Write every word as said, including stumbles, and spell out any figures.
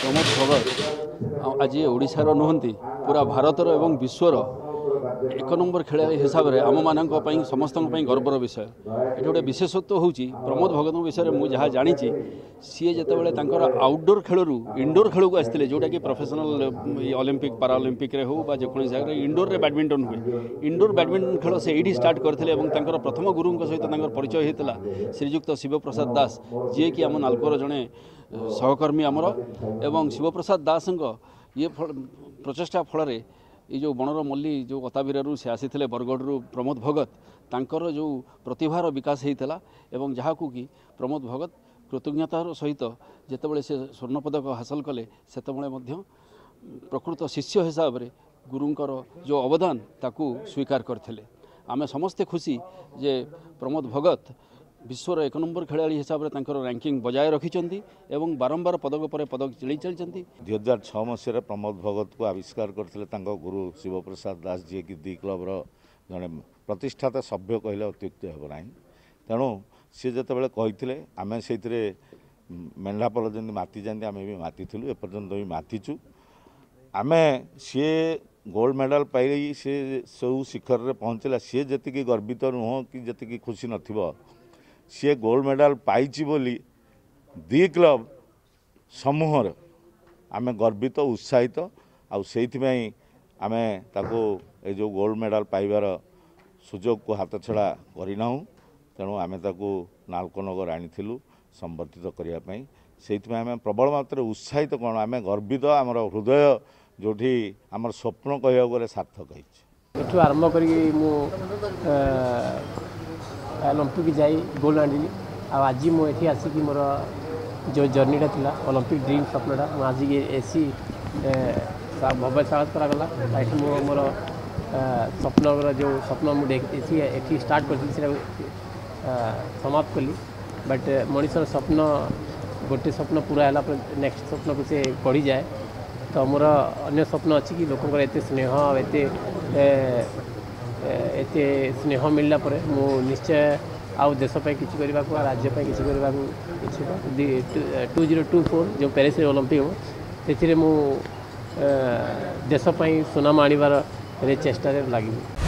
प्रमोद भगत आज ओडिशार नुहंती पूरा भारतर एवं विश्वर एक नंबर खेलाड़ी हिसाब से आम मान समस्त गर्वर विषय ये गोटे विशेषत्व हूँ प्रमोद भगत विषय में जहाँ जानी सी जो आउटडोर खेलू इनडोर खेल को आसते जोटा कि प्रोफेशनल ओलंपिक पाराओलंपिक हो जेको जगह इनडोर में बैडमिंटन हुए इनडोर बैडमिंटन खेल से ये स्टार्ट करते प्रथम गुरु सहित परिचय होता श्रीजुक्त शिवप्रसाद दास जी कि आम नालकोर जड़े सहकर्मी आमर एवं शिवप्रसाद दास ये प्रचेषा फल ये जो बनर मल्ली जो अताबीरू से आसी बरगढ़ प्रमोद भगत तांकर जो प्रतिभार विकास होता एवं जहाँ को कि प्रमोद भगत कृतज्ञतार सहित जितेबाला से स्वर्ण पदक हासिल कले से प्रकृत शिष्य हिसाब से गुरुंकर जो अवदान ताकू स्वीकार करते आमे समस्ते खुशी जे प्रमोद भगत विश्वर एक नंबर खेलाड़ी हिसाब से रैंकिंग बजाय रखिंट एवं बारंबार पदक पर पदक चिड़ी चलती दुई हजार छः मसीह प्रमोद भगत को आविष्कार करते गुरु शिवप्रसाद दास जी की दी क्लब्र जड़े प्रतिष्ठाता सभ्य कहले अत्युक्ति हे ना तेणु सी जो कहते आम से मेढ़ापल जमी माति जाती आम भी मातिलु एपर्यंत भी मातिचु आम सी गोल्ड मेडल पाई सी सब शिखर में पहुँचला सी जी गर्वित नुह कि जी खुशी न सी गोल्ड मेडल पाई बोली दी क्लब समूह आम गर्वित उत्साहित आउ से आम ताको ए जो गोल्ड मेडल पाइबार सुजोग को हाथ छड़ा करना तेणु आम ताको नालकोनगर आनी संबर्धित करने से आम प्रबल मात्रा उत्साहित कौन आम गर्वित आमर हृदय जो आमर स्वप्न कह गले सार्थक है आरंभ कर ओलंपिक जाई गोल्ड आनी आज मुझे आसिक मोर जो जर्नीटा थी ओलंपिक ड्रीम स्वप्नटा मुझे आज एसी भव्य स्वागत करागला ये मोर स्वप्न जो स्वप्न मुझे स्टार्ट कर समाप्त कली बट मनीषर स्वप्न गोटे स्वप्न पूरा है नेक्स्ट स्वप्न को से पढ़ी जाए तो मोर अन्य स्वप्न अच्छी कि लोक एत स्नेह एते स्नेह मिलला परे मु निश्चय आउ देशपाई किसी करने को राज्यपाई किसी करने को टू जीरो टू फोर जो पेरिस ओलंपिक हो से मु देशपाई सुनाम आनिबार चेष्टा लगी।